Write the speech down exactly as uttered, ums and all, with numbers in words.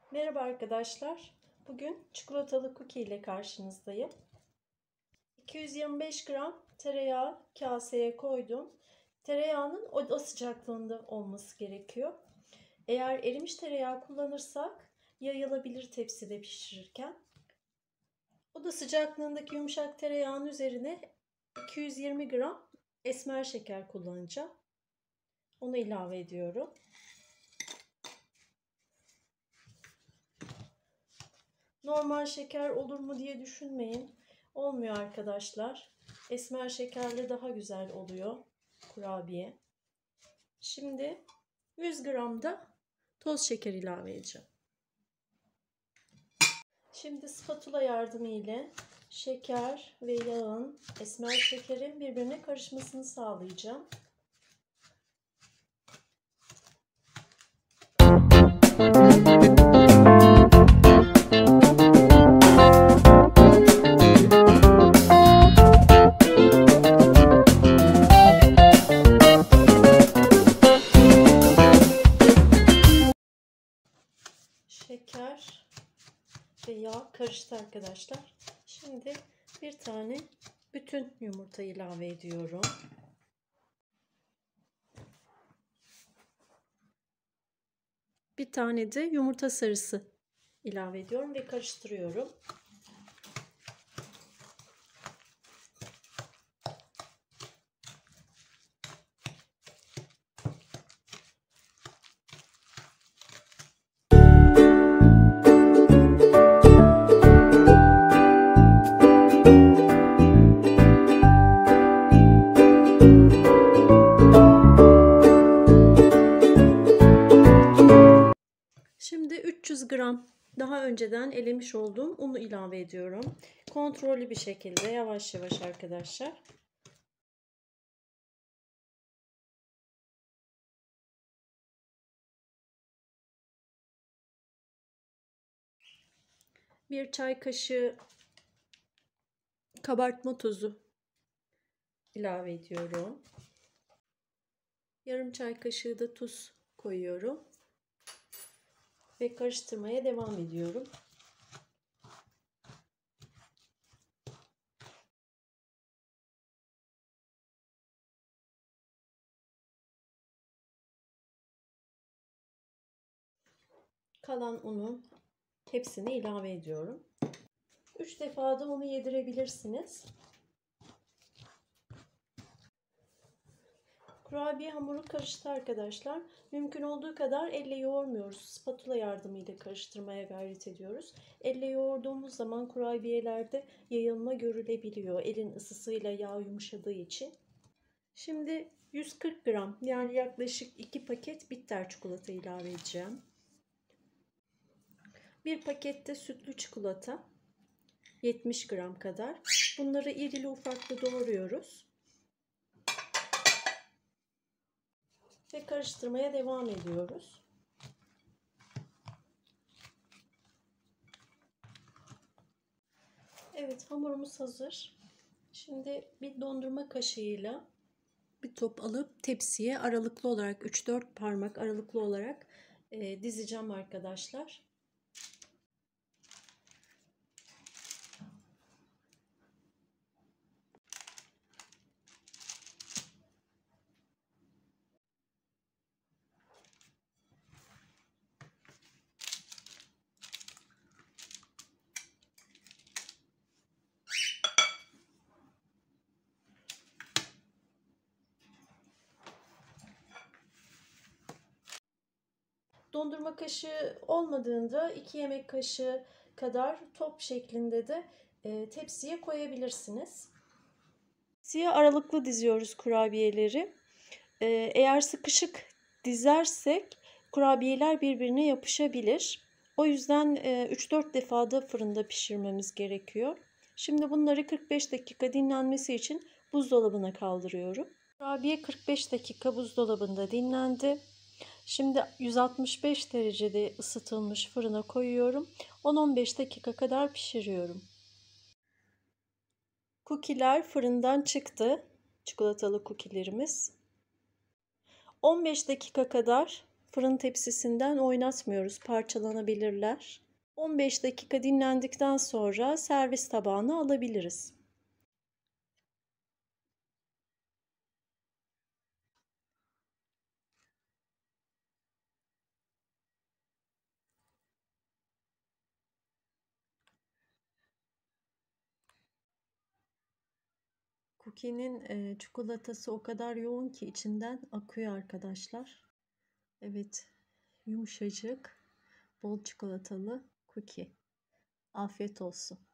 Merhaba arkadaşlar. Bugün çikolatalı cookie ile karşınızdayım. iki yüz yirmi beş gram tereyağı kaseye koydum. Tereyağının oda sıcaklığında olması gerekiyor. Eğer erimiş tereyağı kullanırsak yayılabilir tepside pişirirken. Oda sıcaklığındaki yumuşak tereyağın üzerine iki yüz yirmi gram esmer şeker kullanacağım. Onu ilave ediyorum. Normal şeker olur mu diye düşünmeyin. Olmuyor arkadaşlar. Esmer şekerle daha güzel oluyor kurabiye. Şimdi yüz gram da toz şeker ilave edeceğim. Şimdi spatula yardımı ile şeker ve yağın, esmer şekerin birbirine karışmasını sağlayacağım. Şeker ve yağ karıştı arkadaşlar. Şimdi bir tane bütün yumurta ilave ediyorum. Bir tane de yumurta sarısı ilave ediyorum ve karıştırıyorum. Şimdi üç yüz gram daha önceden elemiş olduğum unu ilave ediyorum. Kontrollü bir şekilde yavaş yavaş arkadaşlar. Bir çay kaşığı kabartma tozu ilave ediyorum. Yarım çay kaşığı da tuz koyuyorum. Ve karıştırmaya devam ediyorum. Kalan unu hepsini ilave ediyorum. üç defa da unu yedirebilirsiniz. Kurabiye hamuru karıştı arkadaşlar. Mümkün olduğu kadar elle yoğurmuyoruz. Spatula yardımıyla karıştırmaya gayret ediyoruz. Elle yoğurduğumuz zaman kurabiyelerde yayılma görülebiliyor. Elin ısısıyla yağ yumuşadığı için. Şimdi yüz kırk gram yani yaklaşık iki paket bitter çikolata ilave edeceğim. Bir pakette sütlü çikolata yetmiş gram kadar. Bunları irili ufaklı doğruyoruz. Ve karıştırmaya devam ediyoruz. Evet, hamurumuz hazır. Şimdi bir dondurma kaşığıyla bir top alıp tepsiye aralıklı olarak üç dört parmak aralıklı olarak e, dizeceğim arkadaşlar. Dondurma kaşığı olmadığında iki yemek kaşığı kadar top şeklinde de e, tepsiye koyabilirsiniz. Tepsiye aralıklı diziyoruz kurabiyeleri. E, eğer sıkışık dizersek kurabiyeler birbirine yapışabilir. O yüzden e, üç dört defada fırında pişirmemiz gerekiyor. Şimdi bunları kırk beş dakika dinlenmesi için buzdolabına kaldırıyorum. Kurabiye kırk beş dakika buzdolabında dinlendi. Şimdi yüz altmış beş derecede ısıtılmış fırına koyuyorum. on on beş dakika kadar pişiriyorum. Cookie'ler fırından çıktı. Çikolatalı cookie'lerimiz. on beş dakika kadar fırın tepsisinden oynatmıyoruz, parçalanabilirler. on beş dakika dinlendikten sonra servis tabağına alabiliriz. Cookie'nin e, çikolatası o kadar yoğun ki içinden akıyor arkadaşlar. Evet, yumuşacık, bol çikolatalı cookie. Afiyet olsun.